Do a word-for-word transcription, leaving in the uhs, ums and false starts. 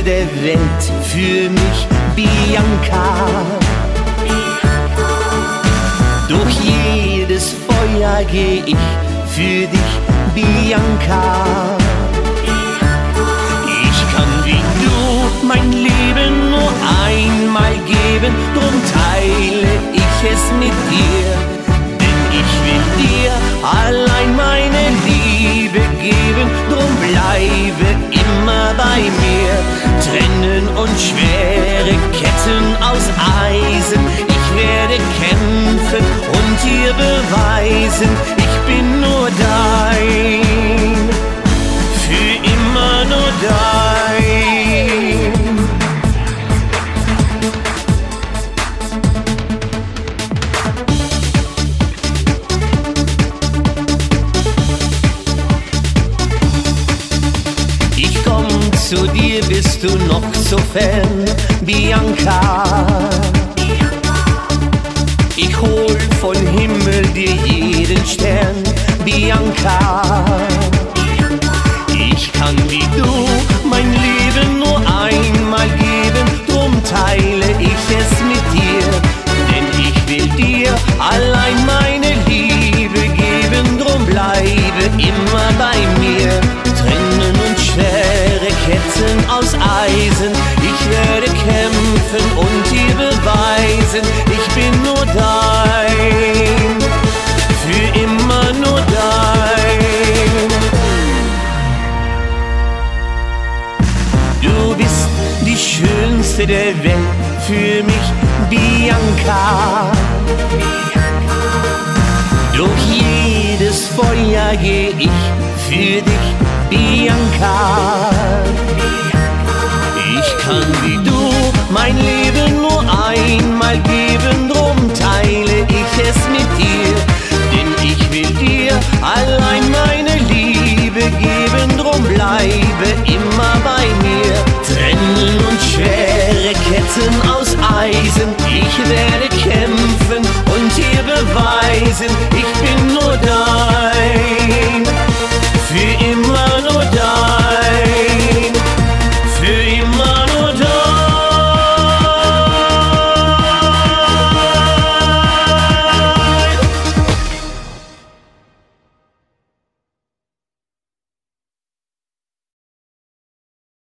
der Welt für mich, Bianca. Durch jedes Feuer geh ich für dich, Bianca. Ich kann wie du mein Leben nur einmal geben, drum teile ich es mit dir. Denn ich will dir allein meine Liebe geben, drum bleibe immer bei mir. Trennen und schwere Ketten aus Eisen, ich werde kämpfen und dir beweisen, ich bin nur dein, für immer nur dein. Ich komm zu dir, bist du noch so fern, Bianca. Ich hol vom Himmel dir jeden Stern, Bianca. Ich kann wie du mein Leben nur einmal geben, drum teile ich es mit dir. Denn ich will dir allein meine Liebe geben, drum bleibe immer bei mir. Trennen und schwere Ketten aus Eisen, ich werde kämpfen und dir beweisen, ich bin nur dein, für immer nur dein. Du bist die schönste der Welt für mich, Bianca. Durch jedes Feuer geh ich für dich, Bianca. Ich kann wie du mein Leben nur einmal geben,